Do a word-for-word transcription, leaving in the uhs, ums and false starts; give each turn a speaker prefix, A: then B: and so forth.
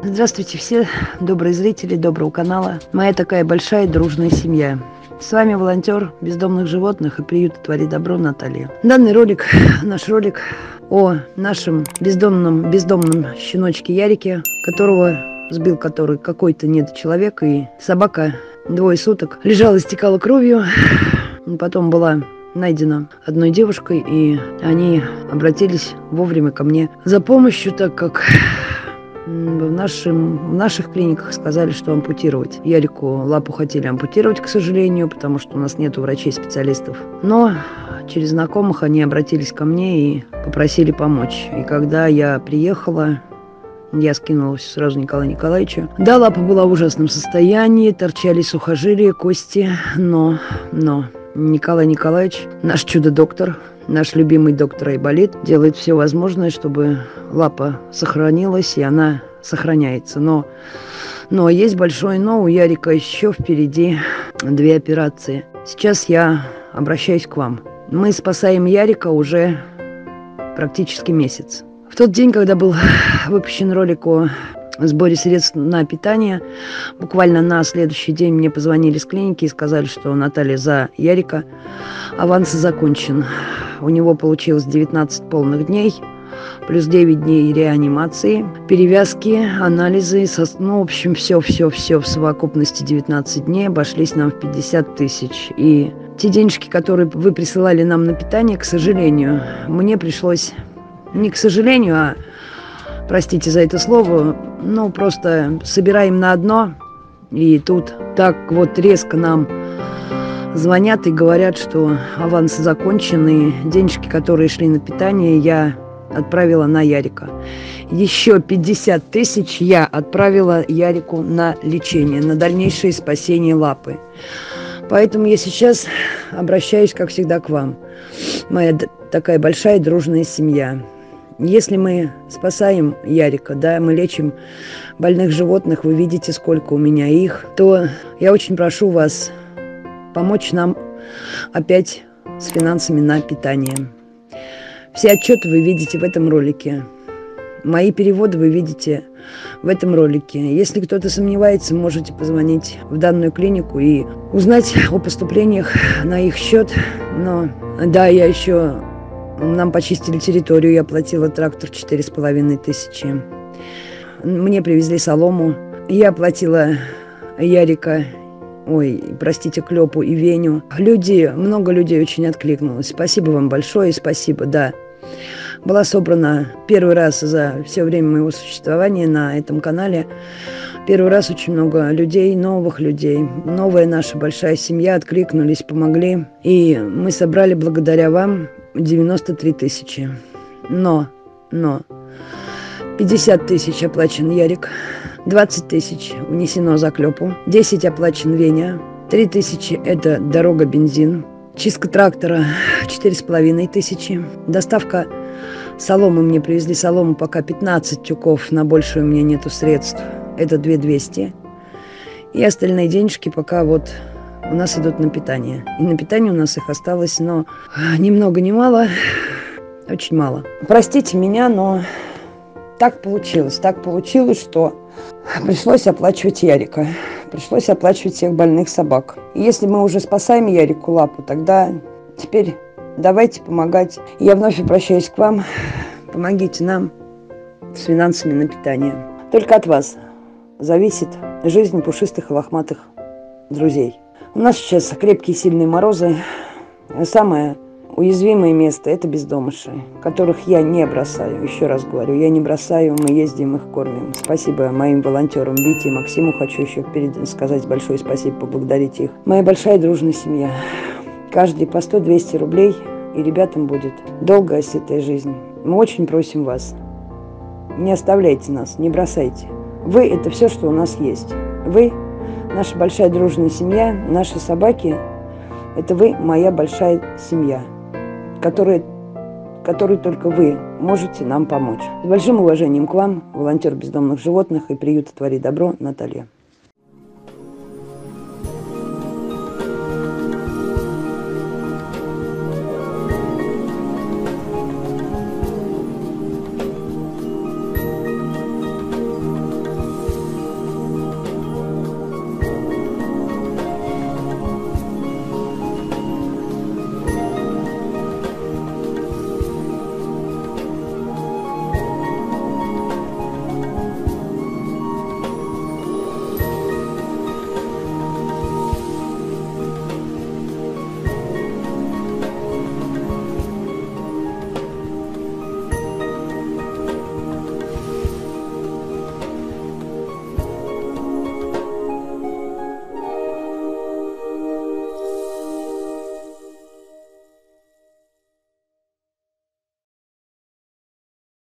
A: Здравствуйте все добрые зрители доброго канала. Моя такая большая дружная семья. С вами волонтер бездомных животных и приюта «Твори добро» Наталья. Данный ролик, наш ролик о нашем бездомном, бездомном щеночке Ярике, которого сбил который какой-то недочеловек, и собака двое суток лежала, истекала кровью. Потом была найдена одной девушкой, и они обратились вовремя ко мне за помощью, так как в, нашем, в наших клиниках сказали, что ампутировать. Ярику лапу хотели ампутировать, к сожалению, потому что у нас нету врачей-специалистов. Но через знакомых они обратились ко мне и попросили помочь. И когда я приехала, я скинулась сразу Николаю Николаевичу. Да, лапа была в ужасном состоянии, торчали сухожилия, кости, но, но Николай Николаевич, наш чудо-доктор, наш любимый доктор Айболит, делает все возможное, чтобы лапа сохранилась, и она сохраняется. Но, но есть большое но, у Ярика еще впереди две операции. Сейчас я обращаюсь к вам. Мы спасаем Ярика уже практически месяц. В тот день, когда был выпущен ролик о сборе средств на питание, буквально на следующий день мне позвонили с клиники и сказали, что Наталья, за Ярика аванс закончен. У него получилось девятнадцать полных дней, плюс девять дней реанимации, перевязки, анализы, со, ну, в общем, все-все-все в совокупности девятнадцать дней обошлись нам в пятьдесят тысяч. И те денежки, которые вы присылали нам на питание, к сожалению, мне пришлось, не к сожалению, а, простите за это слово, ну, просто собираем на одно, и тут так вот резко нам звонят и говорят, что авансы закончены, денежки, которые шли на питание, я отправила на Ярика. Еще пятьдесят тысяч я отправила Ярику на лечение, на дальнейшее спасение лапы. Поэтому я сейчас обращаюсь, как всегда, к вам. Моя такая большая дружная семья. Если мы спасаем Ярика, да, мы лечим больных животных, вы видите, сколько у меня их, то я очень прошу вас помочь нам опять с финансами на питание. Все отчеты вы видите в этом ролике. Мои переводы вы видите в этом ролике. Если кто-то сомневается, можете позвонить в данную клинику и узнать о поступлениях на их счет. Но да, я еще... Нам почистили территорию, я платила трактор четыре с половиной тысячи. Мне привезли солому. Я оплатила Ярика, ой, простите, Клёпу и Веню. Люди, много людей очень откликнулось. Спасибо вам большое, спасибо, да. Была собрана первый раз за все время моего существования на этом канале. Первый раз очень много людей, новых людей. Новая наша большая семья откликнулись, помогли. И мы собрали благодаря вам девяносто три тысячи. Но, но, пятьдесят тысяч оплачен Ярик, двадцать тысяч унесено за Клёпу, десять оплачен Веня, три тысячи это дорога, бензин, чистка трактора четыре с половиной тысячи, доставка соломы, мне привезли солому, пока пятнадцать тюков, на больше у меня нету средств, это две тысячи двести. И остальные денежки пока вот у нас идут на питание. И на питание у нас их осталось, но ни много ни мало, очень мало. Простите меня, но так получилось. Так получилось, что пришлось оплачивать Ярика. Пришлось оплачивать всех больных собак. И если мы уже спасаем Ярику лапу, тогда теперь давайте помогать. Я вновь обращаюсь к вам. Помогите нам с финансами на питание. Только от вас зависит жизнь пушистых и лохматых друзей. У нас сейчас крепкие сильные морозы. Самое уязвимое место – это бездомыши, которых я не бросаю. Еще раз говорю, я не бросаю, мы ездим, их кормим. Спасибо моим волонтерам Вите и Максиму. Хочу еще впереди сказать большое спасибо, поблагодарить их. Моя большая дружная семья. Каждый по сто-двести рублей, и ребятам будет долгая, сытая жизнь. Мы очень просим вас, не оставляйте нас, не бросайте. Вы – это все, что у нас есть. Вы – наша большая дружная семья, наши собаки – это вы, моя большая семья, которая, которой только вы можете нам помочь. С большим уважением к вам, волонтер бездомных животных и приюта «Твори добро» Наталья.